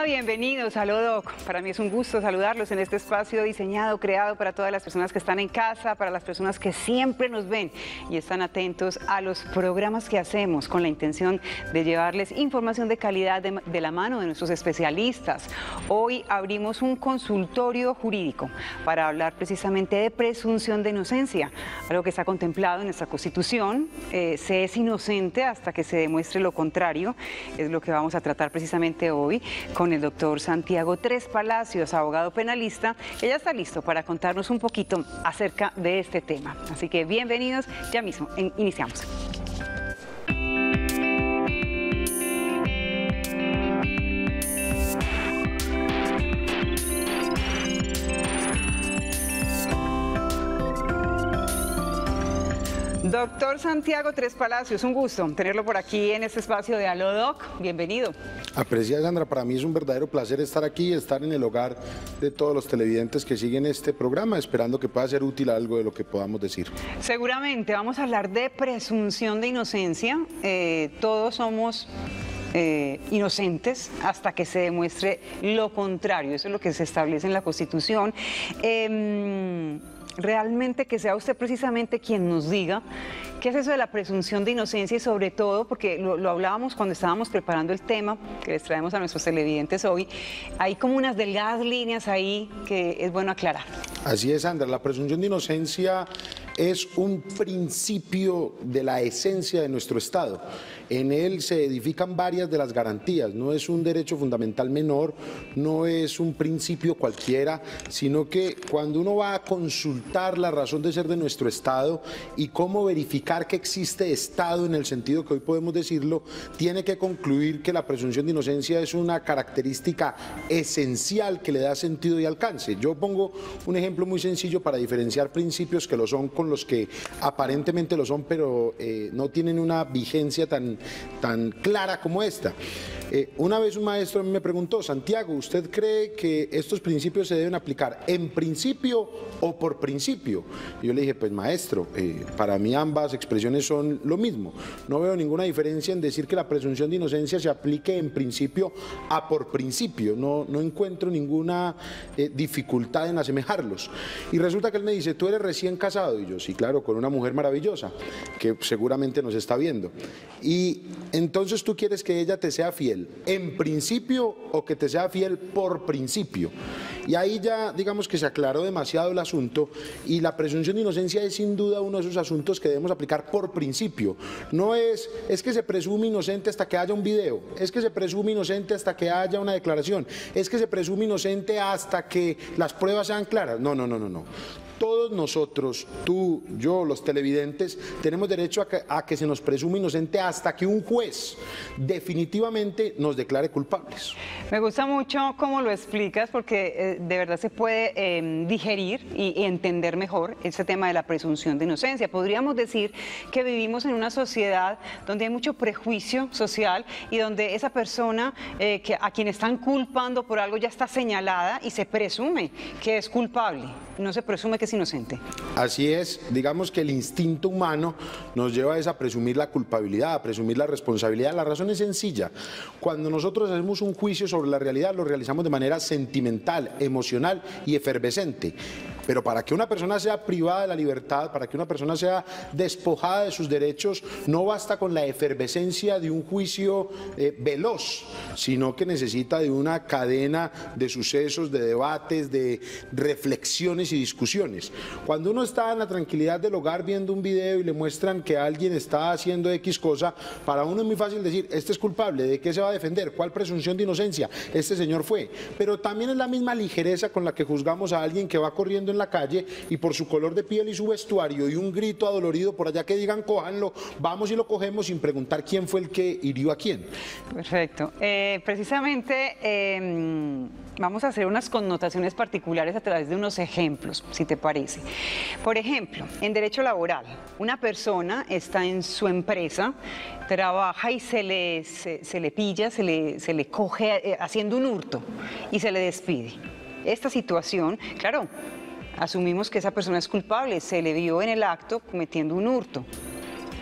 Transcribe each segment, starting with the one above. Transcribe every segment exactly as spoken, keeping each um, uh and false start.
bienvenidos a Lodoc. Para mí es un gusto saludarlos en este espacio diseñado, creado para todas las personas que están en casa, para las personas que siempre nos ven y están atentos a los programas que hacemos con la intención de llevarles información de calidad de, de la mano de nuestros especialistas. Hoy abrimos un consultorio jurídico para hablar precisamente de presunción de inocencia, algo que está contemplado en nuestra Constitución. Eh, se es inocente hasta que se demuestre lo contrario, es lo que vamos a tratar precisamente hoy con el doctor Santiago Tres Palacios, abogado penalista, que ya está listo para contarnos un poquito acerca de este tema. Así que bienvenidos, ya mismo en, iniciamos. Doctor Santiago Tres Palacios, un gusto tenerlo por aquí en este espacio de Lodoc. Bienvenido. Apreciada Sandra, para mí es un verdadero placer estar aquí, estar en el hogar de todos los televidentes que siguen este programa, esperando que pueda ser útil algo de lo que podamos decir. Seguramente vamos a hablar de presunción de inocencia. Eh, todos somos Eh, inocentes hasta que se demuestre lo contrario. Eso es lo que se establece en la Constitución. Eh, realmente que sea usted precisamente quien nos diga qué es eso de la presunción de inocencia y sobre todo, porque lo, lo hablábamos cuando estábamos preparando el tema que les traemos a nuestros televidentes hoy, hay como unas delgadas líneas ahí que es bueno aclarar. Así es, Sandra, la presunción de inocencia es un principio de la esencia de nuestro Estado. En él se edifican varias de las garantías, no es un derecho fundamental menor, no es un principio cualquiera, sino que cuando uno va a consultar la razón de ser de nuestro Estado y cómo verificar que existe Estado en el sentido que hoy podemos decirlo, tiene que concluir que la presunción de inocencia es una característica esencial que le da sentido y alcance. Yo pongo un ejemplo muy sencillo para diferenciar principios que lo son con los que aparentemente lo son, pero eh, no tienen una vigencia tan, tan clara como esta. Eh, una vez un maestro me preguntó: Santiago, ¿usted cree que estos principios se deben aplicar en principio o por principio? Y yo le dije, pues maestro, eh, para mí ambas expresiones son lo mismo. No veo ninguna diferencia en decir que la presunción de inocencia se aplique en principio a por principio. No, no encuentro ninguna eh, dificultad en asemejarlos. Y resulta que él me dice, ¿tú eres recién casado? Y yo, sí, claro, con una mujer maravillosa, que seguramente nos está viendo. Y entonces tú quieres que ella te sea fiel en principio o que te sea fiel por principio. Y ahí ya digamos que se aclaró demasiado el asunto y la presunción de inocencia es sin duda uno de esos asuntos que debemos aplicar por principio. No es, es que se presume inocente hasta que haya un video, es que se presume inocente hasta que haya una declaración, es que se presume inocente hasta que las pruebas sean claras. No, no, no, no, no. Todos nosotros, tú, yo, los televidentes, tenemos derecho a que, a que se nos presume inocente hasta que un juez definitivamente nos declare culpables. Me gusta mucho cómo lo explicas porque eh, de verdad se puede eh, digerir y, y entender mejor este tema de la presunción de inocencia. Podríamos decir que vivimos en una sociedad donde hay mucho prejuicio social y donde esa persona eh, que, a quien están culpando por algo ya está señalada y se presume que es culpable, no se presume que es inocente. Así es, digamos que el instinto humano nos lleva a, a presumir la culpabilidad, a presumir la responsabilidad. La razón es sencilla: cuando nosotros hacemos un juicio sobre la realidad, lo realizamos de manera sentimental, emocional y efervescente. Pero para que una persona sea privada de la libertad, para que una persona sea despojada de sus derechos, no basta con la efervescencia de un juicio eh, veloz, sino que necesita de una cadena de sucesos, de debates, de reflexiones y discusiones. Cuando uno está en la tranquilidad del hogar viendo un video y le muestran que alguien está haciendo X cosa, para uno es muy fácil decir, este es culpable, ¿de qué se va a defender? ¿Cuál presunción de inocencia? Este señor fue. Pero también es la misma ligereza con la que juzgamos a alguien que va corriendo en la calle y por su color de piel y su vestuario y un grito adolorido por allá que digan cójanlo, vamos y lo cogemos sin preguntar quién fue el que hirió a quién. Perfecto. Eh, precisamente eh, vamos a hacer unas connotaciones particulares a través de unos ejemplos, si te parece. Por ejemplo, en derecho laboral, una persona está en su empresa, trabaja y se le, se, se le pilla, se le, se le coge eh, haciendo un hurto y se le despide. Esta situación, claro, asumimos que esa persona es culpable, se le vio en el acto cometiendo un hurto.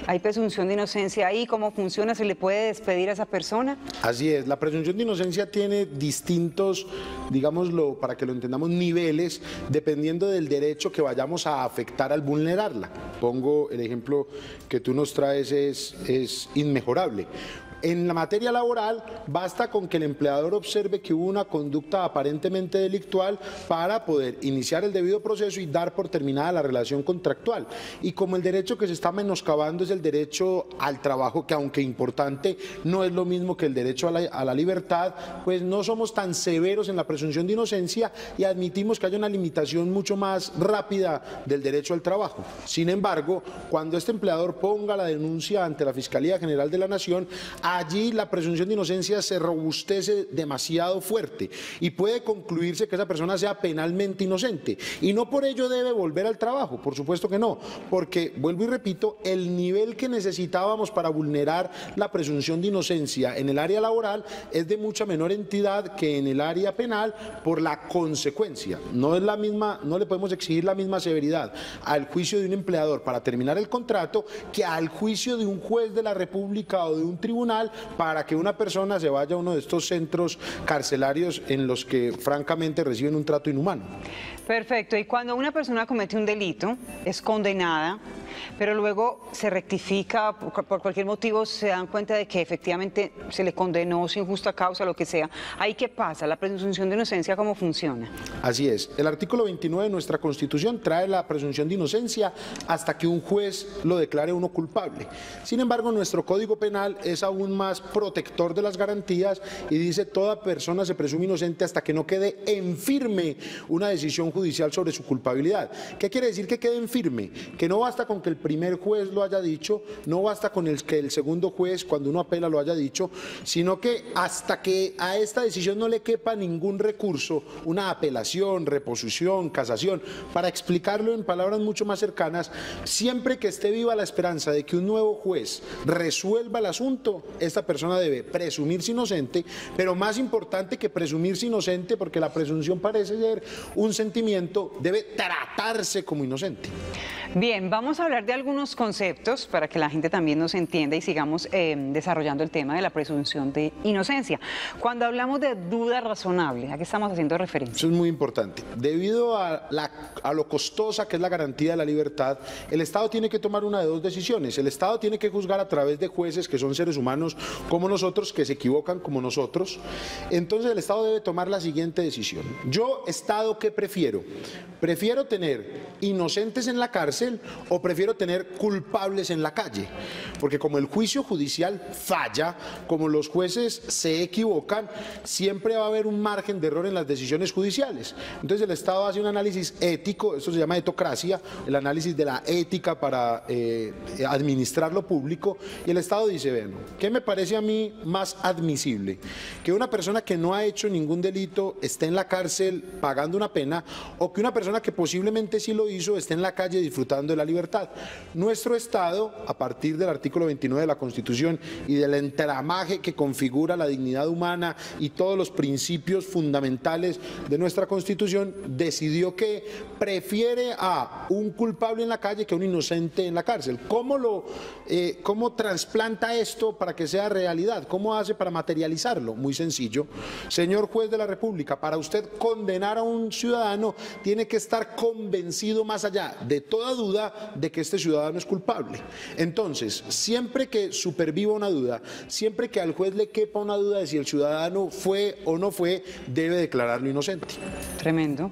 ¿Hay presunción de inocencia ahí? ¿Cómo funciona? ¿Se le puede despedir a esa persona? Así es, la presunción de inocencia tiene distintos, digámoslo, para que lo entendamos, niveles, dependiendo del derecho que vayamos a afectar al vulnerarla. Pongo el ejemplo que tú nos traes, es, es inmejorable. En la materia laboral, basta con que el empleador observe que hubo una conducta aparentemente delictual para poder iniciar el debido proceso y dar por terminada la relación contractual. Y como el derecho que se está menoscabando es el derecho al trabajo, que aunque importante, no es lo mismo que el derecho a la, a la libertad, pues no somos tan severos en la presunción de inocencia y admitimos que haya una limitación mucho más rápida del derecho al trabajo. Sin embargo, cuando este empleador ponga la denuncia ante la Fiscalía General de la Nación, allí la presunción de inocencia se robustece demasiado fuerte y puede concluirse que esa persona sea penalmente inocente y no por ello debe volver al trabajo, por supuesto que no, porque, vuelvo y repito, el nivel que necesitábamos para vulnerar la presunción de inocencia en el área laboral es de mucha menor entidad que en el área penal por la consecuencia. No es la misma, no le podemos exigir la misma severidad al juicio de un empleador para terminar el contrato que al juicio de un juez de la República o de un tribunal para que una persona se vaya a uno de estos centros carcelarios en los que francamente reciben un trato inhumano. Perfecto, y cuando una persona comete un delito, es condenada, pero luego se rectifica, por cualquier motivo se dan cuenta de que efectivamente se le condenó sin justa causa, lo que sea, ¿ahí qué pasa? ¿La presunción de inocencia cómo funciona? Así es, el artículo veintinueve de nuestra Constitución trae la presunción de inocencia hasta que un juez lo declare uno culpable. Sin embargo, nuestro Código Penal es aún más protector de las garantías y dice toda persona se presume inocente hasta que no quede en firme una decisión judicial sobre su culpabilidad. ¿Qué quiere decir que quede en firme? Que no basta con que el primer juez lo haya dicho, no basta con el que el segundo juez, cuando uno apela, lo haya dicho, sino que hasta que a esta decisión no le quepa ningún recurso, una apelación, reposición, casación, para explicarlo en palabras mucho más cercanas, siempre que esté viva la esperanza de que un nuevo juez resuelva el asunto, esta persona debe presumirse inocente, pero más importante que presumirse inocente, porque la presunción parece ser un sentimiento, debe tratarse como inocente. Bien, vamos a hablar de algunos conceptos para que la gente también nos entienda y sigamos eh, desarrollando el tema de la presunción de inocencia. Cuando hablamos de duda razonable, ¿a qué estamos haciendo referencia? Eso es muy importante. Debido a, la, a lo costosa que es la garantía de la libertad, el Estado tiene que tomar una de dos decisiones. El Estado tiene que juzgar a través de jueces que son seres humanos como nosotros, que se equivocan como nosotros. Entonces el Estado debe tomar la siguiente decisión. Yo, Estado, ¿qué prefiero? ¿Prefiero tener inocentes en la cárcel o prefiero tener culpables en la calle? Porque como el juicio judicial falla, como los jueces se equivocan, siempre va a haber un margen de error en las decisiones judiciales. Entonces el Estado hace un análisis ético, esto se llama etocracia, el análisis de la ética para eh, administrar lo público, y el Estado dice, bueno, ¿qué me parece a mí más admisible? Que una persona que no ha hecho ningún delito esté en la cárcel pagando una pena, o que una persona que posiblemente sí lo hizo esté en la calle disfrutando de la libertad. Nuestro Estado, a partir del artículo veintinueve de la Constitución y del entramaje que configura la dignidad humana y todos los principios fundamentales de nuestra Constitución, decidió que prefiere a un culpable en la calle que a un inocente en la cárcel. ¿Cómo lo, eh, cómo trasplanta esto para que sea realidad? ¿Cómo hace para materializarlo? Muy sencillo. Señor juez de la República, para usted condenar a un ciudadano tiene que estar convencido más allá de toda duda de que este ciudadano es culpable. Entonces, siempre que superviva una duda, siempre que al juez le quepa una duda de si el ciudadano fue o no fue, debe declararlo inocente. Tremendo.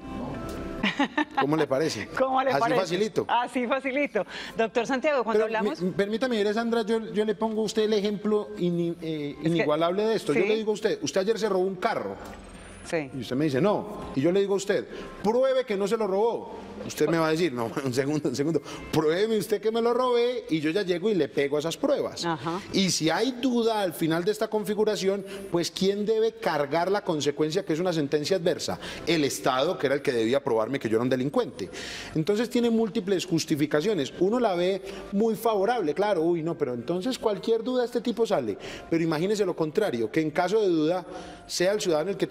¿Cómo le parece? ¿Cómo le Así parece? facilito. Así facilito. Doctor Santiago, cuando Pero, hablamos... mi, permítame, mire, Sandra, yo, yo le pongo a usted el ejemplo in, eh, inigualable de esto. ¿sí? Yo le digo a usted, usted ayer se robó un carro. Sí. Y usted me dice, no. Y yo le digo a usted, pruebe que no se lo robó. Usted me va a decir, no, un segundo, un segundo, pruébeme usted que me lo robé y yo ya llego y le pego a esas pruebas. Ajá. Y si hay duda al final de esta configuración, pues ¿quién debe cargar la consecuencia que es una sentencia adversa? El Estado, que era el que debía probarme que yo era un delincuente. Entonces tiene múltiples justificaciones. Uno la ve muy favorable, claro, uy, no, pero entonces cualquier duda de este tipo sale. Pero imagínese lo contrario, que en caso de duda sea el ciudadano el que tenga que ir a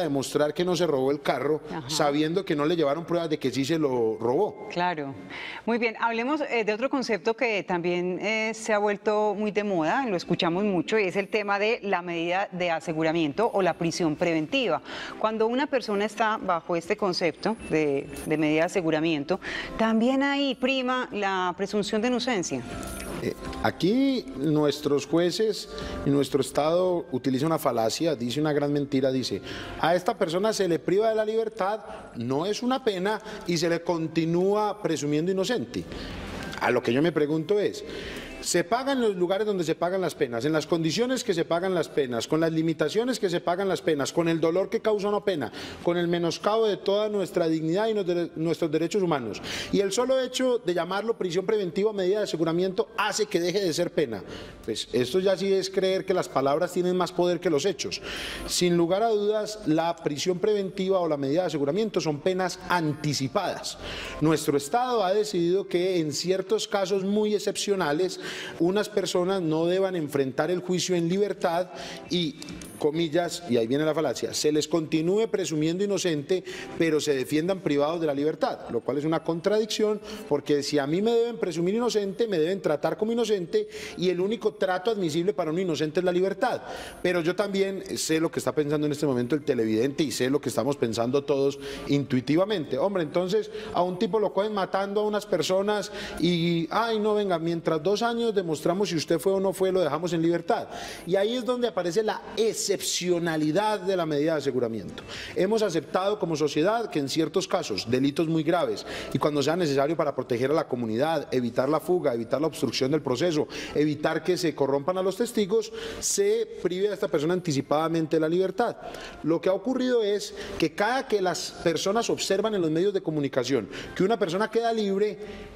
demostrar que no se robó el carro, Ajá. sabiendo que no le llevaron pruebas de que sí se lo robó. Claro. Muy bien, hablemos eh, de otro concepto que también eh, se ha vuelto muy de moda, lo escuchamos mucho, y es el tema de la medida de aseguramiento o la prisión preventiva. Cuando una persona está bajo este concepto de, de medida de aseguramiento, también ahí prima la presunción de inocencia. Eh, aquí nuestros jueces y nuestro Estado utiliza una falacia, dice una gran mentira, dice, a esta persona se le priva de la libertad, no es una pena y se le continúa presumiendo inocente. A lo que yo me pregunto es, se pagan en los lugares donde se pagan las penas, en las condiciones que se pagan las penas, con las limitaciones que se pagan las penas, con el dolor que causa una pena, con el menoscabo de toda nuestra dignidad y nuestros derechos humanos. Y el solo hecho de llamarlo prisión preventiva o medida de aseguramiento hace que deje de ser pena. Pues esto ya sí es creer que las palabras tienen más poder que los hechos. Sin lugar a dudas, la prisión preventiva o la medida de aseguramiento son penas anticipadas. Nuestro Estado ha decidido que en ciertos casos muy excepcionales unas personas no deban enfrentar el juicio en libertad y, comillas, y ahí viene la falacia, se les continúe presumiendo inocente, pero se defiendan privados de la libertad, lo cual es una contradicción, porque si a mí me deben presumir inocente, me deben tratar como inocente y el único trato admisible para un inocente es la libertad. Pero yo también sé lo que está pensando en este momento el televidente y sé lo que estamos pensando todos intuitivamente. Hombre, entonces a un tipo lo cogen matando a unas personas y, ay no, venga, mientras dos años demostramos si usted fue o no fue, lo dejamos en libertad. Y ahí es donde aparece la excepcionalidad de la medida de aseguramiento. Hemos aceptado como sociedad que en ciertos casos, delitos muy graves, y cuando sea necesario para proteger a la comunidad, evitar la fuga, evitar la obstrucción del proceso, evitar que se corrompan a los testigos, se prive a esta persona anticipadamente de la libertad. Lo que ha ocurrido es que cada que las personas observan en los medios de comunicación que una persona queda libre,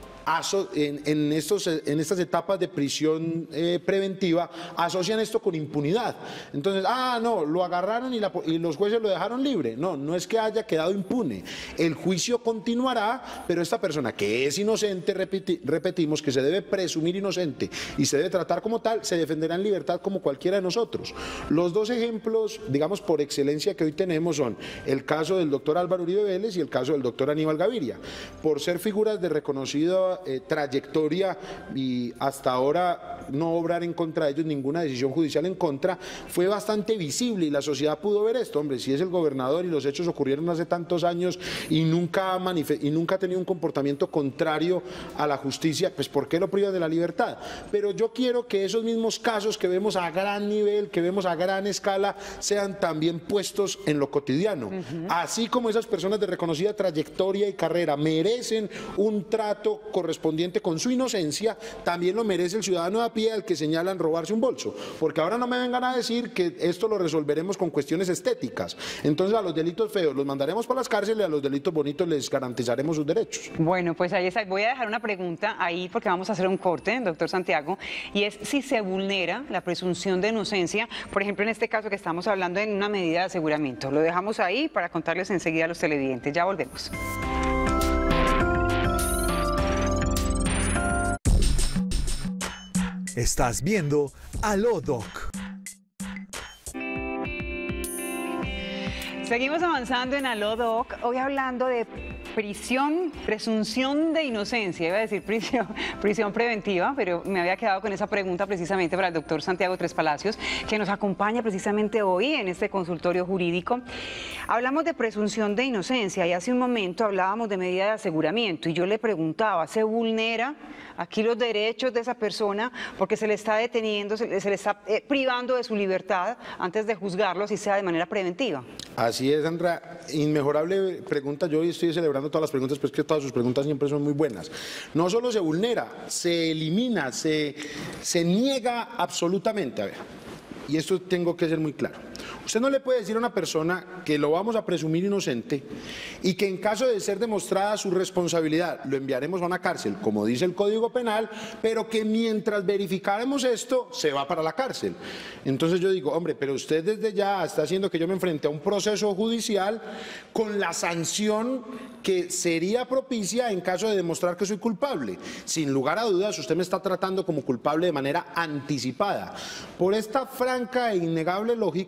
En, en, estos, en estas etapas de prisión eh, preventiva, asocian esto con impunidad. Entonces, ah, no, lo agarraron y, la, y los jueces lo dejaron libre. No, no es que haya quedado impune. El juicio continuará, pero esta persona que es inocente, repeti, repetimos, que se debe presumir inocente y se debe tratar como tal, se defenderá en libertad como cualquiera de nosotros. Los dos ejemplos, digamos, por excelencia que hoy tenemos son el caso del doctor Álvaro Uribe Vélez y el caso del doctor Aníbal Gaviria. Por ser figuras de reconocida Eh, trayectoria y hasta ahora no obrar en contra de ellos ninguna decisión judicial en contra, fue bastante visible y la sociedad pudo ver esto. Hombre, si es el gobernador y los hechos ocurrieron hace tantos años y nunca ha, y nunca ha tenido un comportamiento contrario a la justicia, pues ¿por qué lo priva de la libertad? Pero yo quiero que esos mismos casos que vemos a gran nivel, que vemos a gran escala, sean también puestos en lo cotidiano. Uh-huh. Así como esas personas de reconocida trayectoria y carrera merecen un trato correspondiente correspondiente con su inocencia, también lo merece el ciudadano a pie al que señalan robarse un bolso, porque ahora no me vengan a decir que esto lo resolveremos con cuestiones estéticas. Entonces a los delitos feos los mandaremos para las cárceles y a los delitos bonitos les garantizaremos sus derechos. Bueno, pues ahí está. Voy a dejar una pregunta ahí porque vamos a hacer un corte, doctor Santiago, y es si se vulnera la presunción de inocencia, por ejemplo en este caso que estamos hablando en una medida de aseguramiento. Lo dejamos ahí para contarles enseguida a los televidentes. Ya volvemos. Estás viendo Aló Doc. Seguimos avanzando en Aló Doc, hoy hablando de prisión, presunción de inocencia, iba a decir prisión, prisión preventiva, pero me había quedado con esa pregunta precisamente para el doctor Santiago Tres Palacios, que nos acompaña precisamente hoy en este consultorio jurídico. Hablamos de presunción de inocencia y hace un momento hablábamos de medida de aseguramiento y yo le preguntaba, ¿se vulnera aquí los derechos de esa persona porque se le está deteniendo, se le, se le está eh, privando de su libertad antes de juzgarlo, si sea de manera preventiva? Así es, Sandra, inmejorable pregunta. Yo hoy estoy celebrando todas las preguntas, pero es que todas sus preguntas siempre son muy buenas. No solo se vulnera, se elimina, se, se niega absolutamente. A ver, y esto tengo que ser muy claro. Usted no le puede decir a una persona que lo vamos a presumir inocente y que en caso de ser demostrada su responsabilidad lo enviaremos a una cárcel, como dice el Código Penal, pero que mientras verificaremos esto se va para la cárcel. Entonces yo digo, hombre, pero usted desde ya está haciendo que yo me enfrente a un proceso judicial con la sanción que sería propicia en caso de demostrar que soy culpable. Sin lugar a dudas, usted me está tratando como culpable de manera anticipada. Por esta franca e innegable lógica,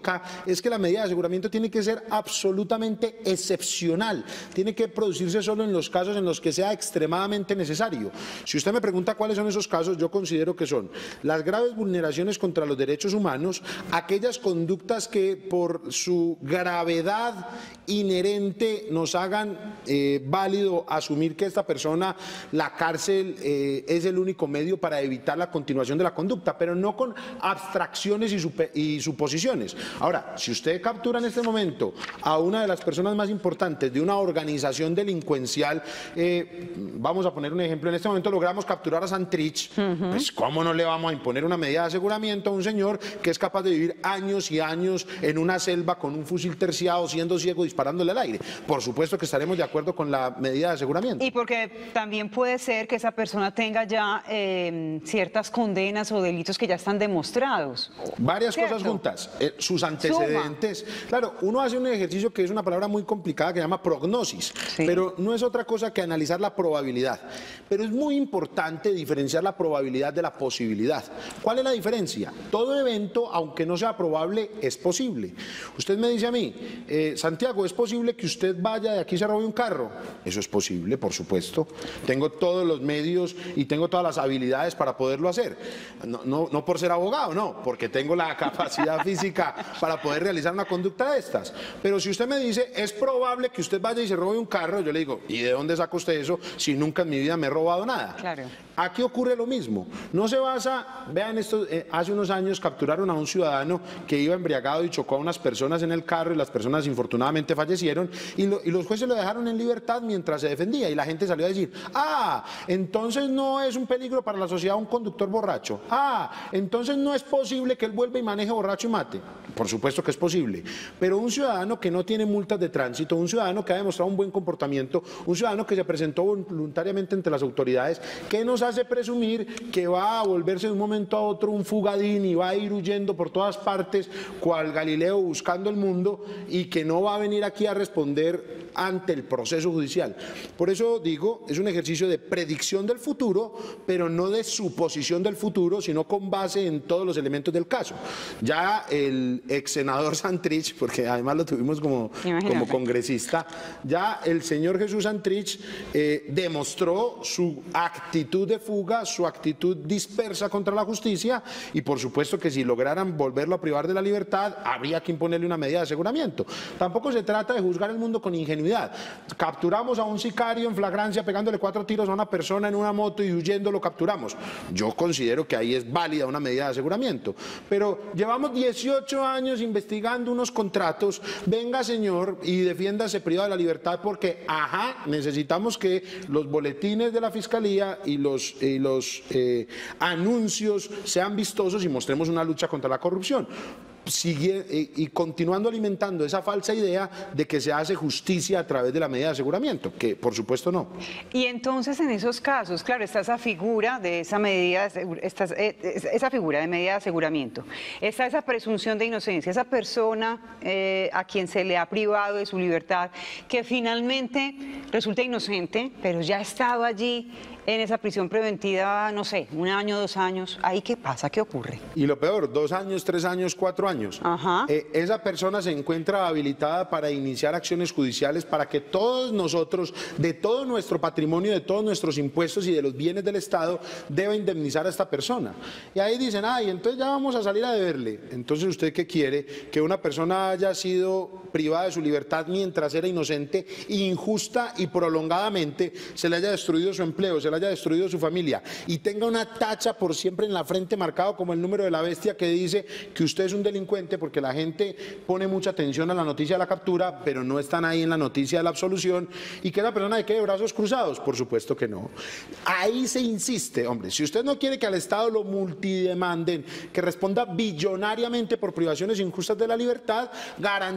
es que la medida de aseguramiento tiene que ser absolutamente excepcional, tiene que producirse solo en los casos en los que sea extremadamente necesario. Si usted me pregunta cuáles son esos casos, yo considero que son las graves vulneraciones contra los derechos humanos, aquellas conductas que por su gravedad inherente nos hagan eh, válido asumir que esta persona, la cárcel eh, es el único medio para evitar la continuación de la conducta, pero no con abstracciones y, supe y suposiciones. Ahora, si usted captura en este momento a una de las personas más importantes de una organización delincuencial, eh, vamos a poner un ejemplo, en este momento logramos capturar a Santrich, uh-huh. pues ¿cómo no le vamos a imponer una medida de aseguramiento a un señor que es capaz de vivir años y años en una selva con un fusil terciado, siendo ciego, disparándole al aire? Por supuesto que estaremos de acuerdo con la medida de aseguramiento. Y porque también puede ser que esa persona tenga ya eh, ciertas condenas o delitos que ya están demostrados. Varias ¿Cierto? cosas juntas, eh, sus antecedentes. Suma. Claro, uno hace un ejercicio que es una palabra muy complicada que se llama prognosis, sí. pero no es otra cosa que analizar la probabilidad. Pero es muy importante diferenciar la probabilidad de la posibilidad. ¿Cuál es la diferencia? Todo evento, aunque no sea probable, es posible. Usted me dice a mí, eh, Santiago, ¿es posible que usted vaya de aquí y se robe un carro? Eso es posible, por supuesto. Tengo todos los medios y tengo todas las habilidades para poderlo hacer. No, no, no por ser abogado, no, porque tengo la capacidad física para poder realizar una conducta de estas. Pero si usted me dice, es probable que usted vaya y se robe un carro, yo le digo, ¿y de dónde saca usted eso si nunca en mi vida me he robado nada? Claro. Aquí ocurre lo mismo. No se basa, vean esto, eh, hace unos años capturaron a un ciudadano que iba embriagado y chocó a unas personas en el carro y las personas infortunadamente fallecieron y, lo, y los jueces lo dejaron en libertad mientras se defendía y la gente salió a decir, ah, entonces no es un peligro para la sociedad un conductor borracho. Ah, entonces no es posible que él vuelva y maneje borracho y mate. Por supuesto que es posible, pero un ciudadano que no tiene multas de tránsito, un ciudadano que ha demostrado un buen comportamiento, un ciudadano que se presentó voluntariamente ante las autoridades, ¿qué nos hace presumir que va a volverse de un momento a otro un fugadín y va a ir huyendo por todas partes cual Galileo buscando el mundo y que no va a venir aquí a responder ante el proceso judicial? Por eso digo, es un ejercicio de predicción del futuro, pero no de suposición del futuro, sino con base en todos los elementos del caso. Ya el ex senador Santrich, porque además lo tuvimos como, como congresista, ya el señor Jesús Santrich eh, demostró su actitud de fuga, su actitud dispersa contra la justicia y por supuesto que si lograran volverlo a privar de la libertad, habría que imponerle una medida de aseguramiento. Tampoco se trata de juzgar el mundo con ingenuidad. Capturamos a un sicario en flagrancia pegándole cuatro tiros a una persona en una moto y huyendo lo capturamos. Yo considero que ahí es válida una medida de aseguramiento, pero llevamos dieciocho años investigando unos contratos, venga señor y defiéndase privado de la libertad porque, ajá, necesitamos que los boletines de la Fiscalía y los, y los eh, anuncios sean vistosos y mostremos una lucha contra la corrupción. Sigue, y, y continuando alimentando esa falsa idea de que se hace justicia a través de la medida de aseguramiento, que por supuesto no. Y entonces en esos casos, claro, está esa figura de esa medida, esta, esa figura de medida de aseguramiento, está esa presunción de inocencia, esa persona eh, a quien se le ha privado de su libertad, que finalmente resulta inocente, pero ya ha estado allí en esa prisión preventiva, no sé, un año, dos años. ¿Ahí qué pasa? ¿Qué ocurre? Y lo peor, dos años, tres años, cuatro años. Ajá. Eh, esa persona se encuentra habilitada para iniciar acciones judiciales para que todos nosotros, de todo nuestro patrimonio, de todos nuestros impuestos y de los bienes del Estado, deba indemnizar a esta persona. Y ahí dicen, ay, entonces ya vamos a salir a deberle. Entonces, ¿usted qué quiere? Que una persona haya sido privada de su libertad mientras era inocente, injusta y prolongadamente, se le haya destruido su empleo, se le haya destruido su familia y tenga una tacha por siempre en la frente marcado como el número de la bestia que dice que usted es un delincuente, porque la gente pone mucha atención a la noticia de la captura, pero no están ahí en la noticia de la absolución, y que la persona de quede de brazos cruzados? Por supuesto que no. Ahí se insiste, hombre, si usted no quiere que al Estado lo multidemanden, que responda billonariamente por privaciones injustas de la libertad, garantice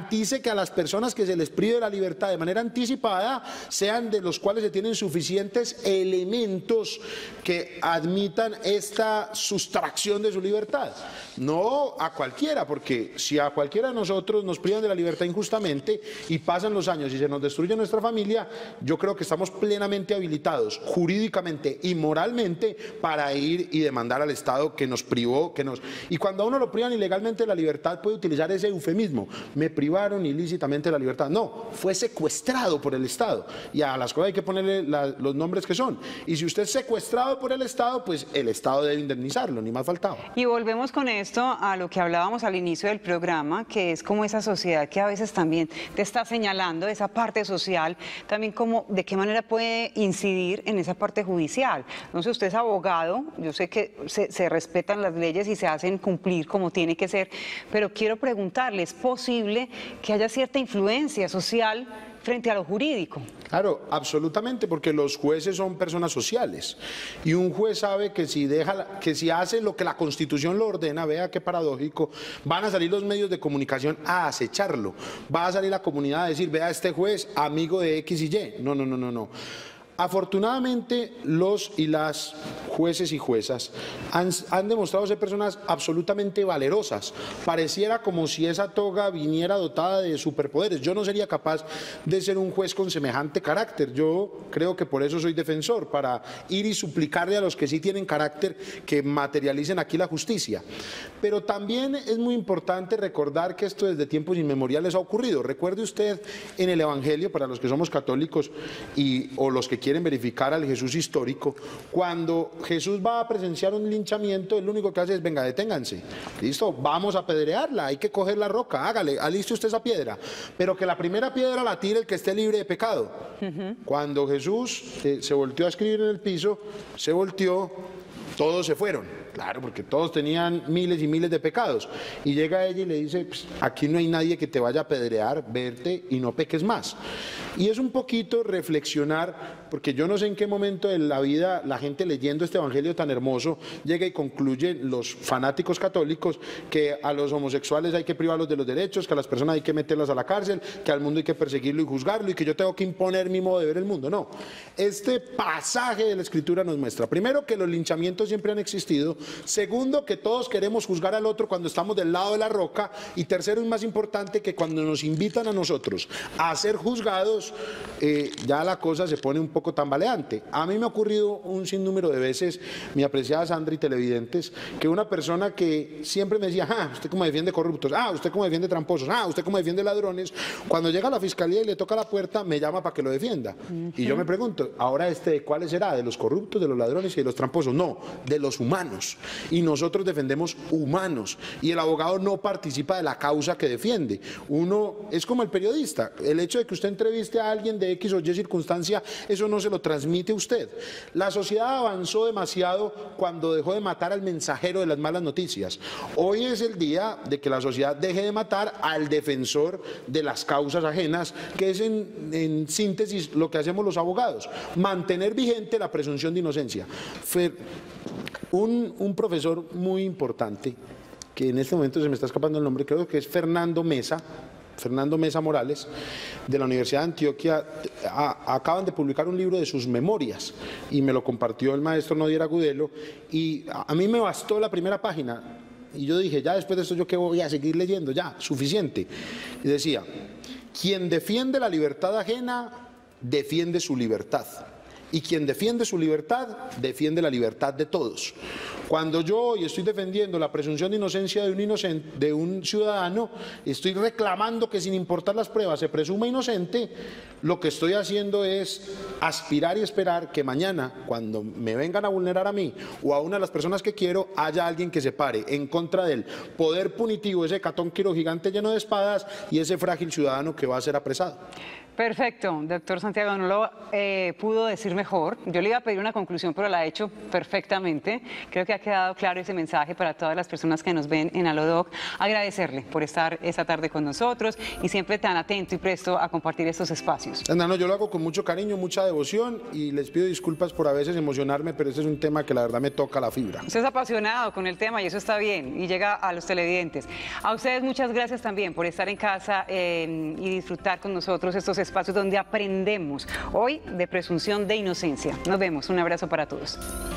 que a las personas que se les prive la libertad de manera anticipada sean de los cuales se tienen suficientes elementos que admitan esta sustracción de su libertad. No a cualquiera, porque si a cualquiera de nosotros nos privan de la libertad injustamente y pasan los años y se nos destruye nuestra familia, yo creo que estamos plenamente habilitados jurídicamente y moralmente para ir y demandar al Estado que nos privó, que nos... Y cuando a uno lo privan ilegalmente de la libertad puede utilizar ese eufemismo, me privaron ilícitamente de la libertad. No, fue secuestrado por el Estado y a las cosas hay que ponerle la, los nombres que son. Y si usted es secuestrado por el Estado, pues el Estado debe indemnizarlo, ni más faltaba. Y volvemos con esto a lo que hablábamos al inicio del programa, que es como esa sociedad que a veces también te está señalando, esa parte social, también como de qué manera puede incidir en esa parte judicial. No sé, usted es abogado, yo sé que se, se respetan las leyes y se hacen cumplir como tiene que ser, pero quiero preguntarle, ¿es posible que haya cierta influencia social frente a lo jurídico? Claro, absolutamente, porque los jueces son personas sociales y un juez sabe que si deja, que si hace lo que la Constitución lo ordena, vea qué paradójico, van a salir los medios de comunicación a acecharlo, va a salir la comunidad a decir, vea este juez, amigo de X y Y. No, no, no, no, no. Afortunadamente, los y las jueces y juezas han, han demostrado ser personas absolutamente valerosas. Pareciera como si esa toga viniera dotada de superpoderes. Yo no sería capaz de ser un juez con semejante carácter. Yo creo que por eso soy defensor, para ir y suplicarle a los que sí tienen carácter que materialicen aquí la justicia. Pero también es muy importante recordar que esto desde tiempos inmemoriales ha ocurrido. Recuerde usted en el Evangelio, para los que somos católicos y, o los que quieren verificar al Jesús histórico, cuando Jesús va a presenciar un linchamiento, él lo único que hace es, venga, deténganse, listo, vamos a apedrearla, hay que coger la roca, hágale, aliste usted esa piedra, pero que la primera piedra la tire el que esté libre de pecado. Uh-huh. Cuando Jesús eh, se volteó a escribir en el piso, se volteó, todos se fueron. Claro, porque todos tenían miles y miles de pecados. Y llega ella y le dice, pues, aquí no hay nadie que te vaya a apedrear, verte y no peques más. Y es un poquito reflexionar, porque yo no sé en qué momento de la vida la gente leyendo este evangelio tan hermoso llega y concluye, los fanáticos católicos, que a los homosexuales hay que privarlos de los derechos, que a las personas hay que meterlas a la cárcel, que al mundo hay que perseguirlo y juzgarlo y que yo tengo que imponer mi modo de ver el mundo. No, este pasaje de la Escritura nos muestra, primero, que los linchamientos siempre han existido. Segundo, que todos queremos juzgar al otro cuando estamos del lado de la roca. Y tercero, y más importante, que cuando nos invitan a nosotros a ser juzgados, eh, ya la cosa se pone un poco tambaleante. A mí me ha ocurrido un sinnúmero de veces, mi apreciada Sandra y televidentes, que una persona que siempre me decía, ah, usted cómo defiende corruptos, ah, usted cómo defiende tramposos, ah, usted cómo defiende ladrones, cuando llega a la fiscalía y le toca la puerta, me llama para que lo defienda. Uh-huh. Y yo me pregunto, ahora este, ¿de cuáles será? ¿De los corruptos, de los ladrones y de los tramposos? No, de los humanos. Y nosotros defendemos humanos y el abogado no participa de la causa que defiende. Uno es como el periodista, el hecho de que usted entreviste a alguien de X o Y circunstancia, eso no se lo transmite usted. La sociedad avanzó demasiado cuando dejó de matar al mensajero de las malas noticias. Hoy es el día de que la sociedad deje de matar al defensor de las causas ajenas, que es en, en síntesis lo que hacemos los abogados, mantener vigente la presunción de inocencia. Fer, Un, un profesor muy importante, que en este momento se me está escapando el nombre, creo que es Fernando Mesa, Fernando Mesa Morales, de la Universidad de Antioquia, a, acaban de publicar un libro de sus memorias y me lo compartió el maestro Nodier Agudelo y a, a mí me bastó la primera página y yo dije, ya después de esto yo qué voy a seguir leyendo, ya, suficiente. Y decía, quien defiende la libertad ajena, defiende su libertad. Y quien defiende su libertad, defiende la libertad de todos. Cuando yo hoy estoy defendiendo la presunción de inocencia de un, inocente, de un ciudadano, estoy reclamando que sin importar las pruebas se presuma inocente, lo que estoy haciendo es aspirar y esperar que mañana, cuando me vengan a vulnerar a mí o a una de las personas que quiero, haya alguien que se pare en contra del poder punitivo, ese hecatónquiro gigante lleno de espadas y ese frágil ciudadano que va a ser apresado. Perfecto, doctor Santiago, no lo eh, pudo decir mejor. Yo le iba a pedir una conclusión, pero la ha hecho perfectamente. Creo que ha quedado claro ese mensaje para todas las personas que nos ven en Alodoc. Agradecerle por estar esta tarde con nosotros y siempre tan atento y presto a compartir estos espacios. No, no, yo lo hago con mucho cariño, mucha devoción y les pido disculpas por a veces emocionarme, pero este es un tema que la verdad me toca la fibra. Usted es apasionado con el tema y eso está bien y llega a los televidentes. A ustedes muchas gracias también por estar en casa eh, y disfrutar con nosotros estos espacios donde aprendemos hoy de presunción de inocencia. Nos vemos, un abrazo para todos.